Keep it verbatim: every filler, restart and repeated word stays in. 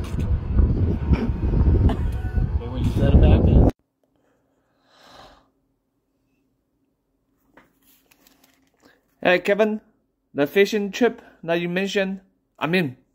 But when you set it back in. Hey Kevin, the fishing trip that you mentioned, I mean,